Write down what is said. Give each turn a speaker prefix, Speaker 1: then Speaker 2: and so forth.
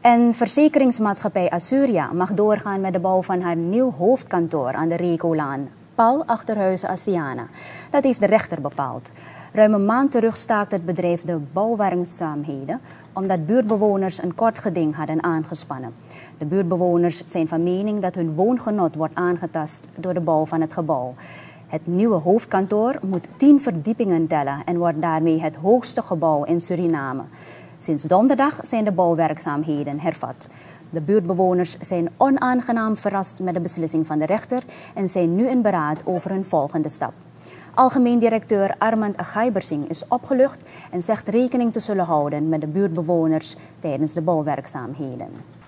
Speaker 1: En verzekeringsmaatschappij Assuria mag doorgaan met de bouw van haar nieuw hoofdkantoor aan de Recolaan, Paul Achterhuizen Astiana. Dat heeft de rechter bepaald. Ruim een maand terug staakte het bedrijf de bouwwerkzaamheden omdat buurtbewoners een kort geding hadden aangespannen. De buurtbewoners zijn van mening dat hun woongenot wordt aangetast door de bouw van het gebouw. Het nieuwe hoofdkantoor moet 10 verdiepingen tellen en wordt daarmee het hoogste gebouw in Suriname. Sinds donderdag zijn de bouwwerkzaamheden hervat. De buurtbewoners zijn onaangenaam verrast met de beslissing van de rechter en zijn nu in beraad over hun volgende stap. Algemeen directeur Armand Agaibersing is opgelucht en zegt rekening te zullen houden met de buurtbewoners tijdens de bouwwerkzaamheden.